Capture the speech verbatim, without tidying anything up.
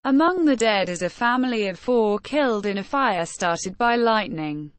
Among the dead is a family of four killed in a fire started by lightning.